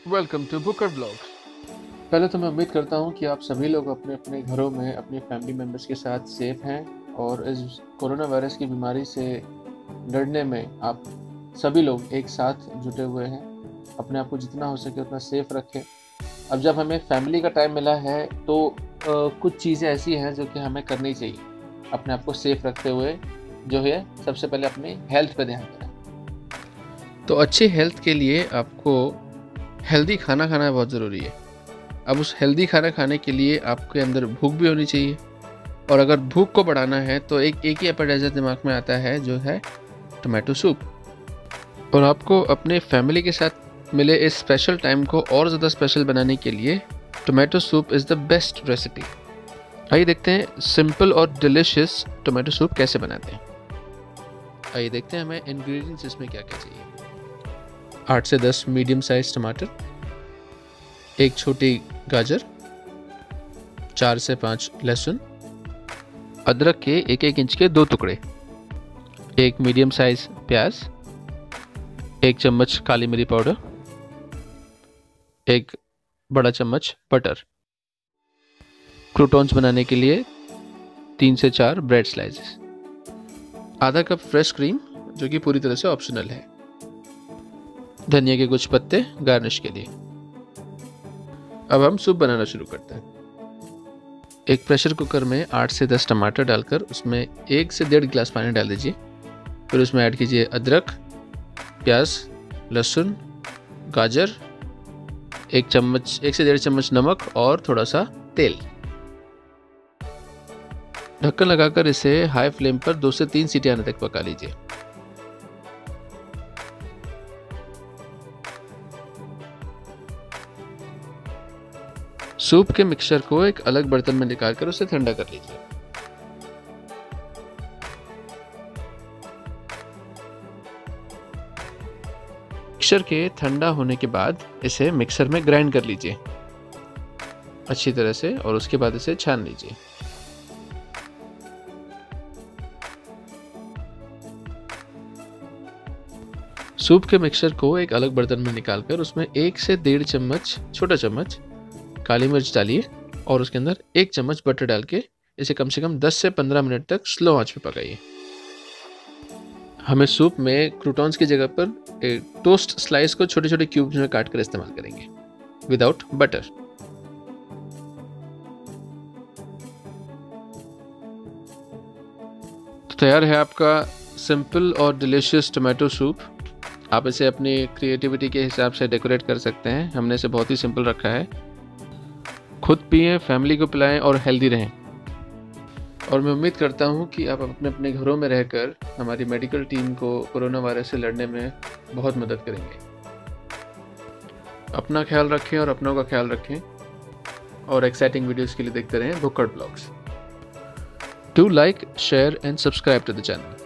Welcome to booked vlogs. पहले तो मैं उम्मीद करता हूँ कि आप सभी लोग अपने अपने घरों में अपने फैमिली मेम्बर्स के साथ सेफ हैं और इस कोरोना वायरस की बीमारी से लड़ने में आप सभी लोग एक साथ जुटे हुए हैं। अपने आप को जितना हो सके उतना सेफ रखें। अब जब हमें फैमिली का टाइम मिला है तो कुछ चीज़ें ऐसी हैं जो कि हमें करनी चाहिए अपने आप को सेफ रखते हुए। जो है सबसे पहले अपनी हेल्थ पर ध्यान देना। तो अच्छी हेल्थ के लिए आपको हेल्दी खाना खाना बहुत ज़रूरी है। अब उस हेल्दी खाना खाने के लिए आपके अंदर भूख भी होनी चाहिए, और अगर भूख को बढ़ाना है तो एक ही एपेटाइजर दिमाग में आता है, जो है टोमेटो सूप। और आपको अपने फैमिली के साथ मिले इस स्पेशल टाइम को और ज़्यादा स्पेशल बनाने के लिए tomato soup is the best recipe. आइए देखते हैं सिंपल और डिलिशियस टोमेटो सूप कैसे बनाते हैं। आइए देखते हैं हमें इंग्रेडिएंट्स इसमें क्या क्या चाहिए। 8 से 10 मीडियम साइज टमाटर, एक छोटी गाजर, 4 से 5 लहसुन, अदरक के 1-1 इंच के 2 टुकड़े, एक मीडियम साइज प्याज, 1 चम्मच काली मिरी पाउडर, एक बड़ा चम्मच बटर। क्रूटॉन्स बनाने के लिए 3 से 4 ब्रेड स्लाइसेस, आधा कप फ्रेश क्रीम जो कि पूरी तरह से ऑप्शनल है, धनिया के कुछ पत्ते गार्निश के लिए। अब हम सूप बनाना शुरू करते हैं। एक प्रेशर कुकर में 8 से 10 टमाटर डालकर उसमें 1 से 1.5 गिलास पानी डाल दीजिए। फिर उसमें ऐड कीजिए अदरक, प्याज, लहसुन, गाजर, 1 से 1.5 चम्मच नमक और थोड़ा सा तेल। ढक्कन लगाकर इसे हाई फ्लेम पर 2 से 3 सीटी आने तक पका लीजिए। सूप के मिक्सचर को एक अलग बर्तन में निकालकर उसे ठंडा कर लीजिए। मिक्सचर के ठंडा होने के बाद इसे मिक्सर में ग्राइंड कर लीजिए अच्छी तरह से, और उसके बाद इसे छान लीजिए। सूप के मिक्सचर को एक अलग बर्तन में निकालकर उसमें 1 से 1.5 चम्मच छोटा चम्मच काली मिर्च डालिए, और उसके अंदर 1 चम्मच बटर डाल के इसे कम से कम 10 से 15 मिनट तक स्लो आंच पे पकाइए। हमें सूप में क्रूटॉन्स की जगह पर एक टोस्ट स्लाइस को छोटे छोटे क्यूब्स में काट कर इस्तेमाल करेंगे विदाउट बटर। तो तैयार है आपका सिंपल और डिलीशियस टोमेटो सूप। आप इसे अपनी क्रिएटिविटी के हिसाब से डेकोरेट कर सकते हैं। हमने इसे बहुत ही सिंपल रखा है। खुद पिएं, फैमिली को पिलाएं और हेल्दी रहें। और मैं उम्मीद करता हूं कि आप अपने अपने घरों में रहकर हमारी मेडिकल टीम को कोरोना वायरस से लड़ने में बहुत मदद करेंगे। अपना ख्याल रखें और अपनों का ख्याल रखें, और एक्साइटिंग वीडियोस के लिए देखते रहें Bhukkad vlogs. Do like, share and subscribe to the channel.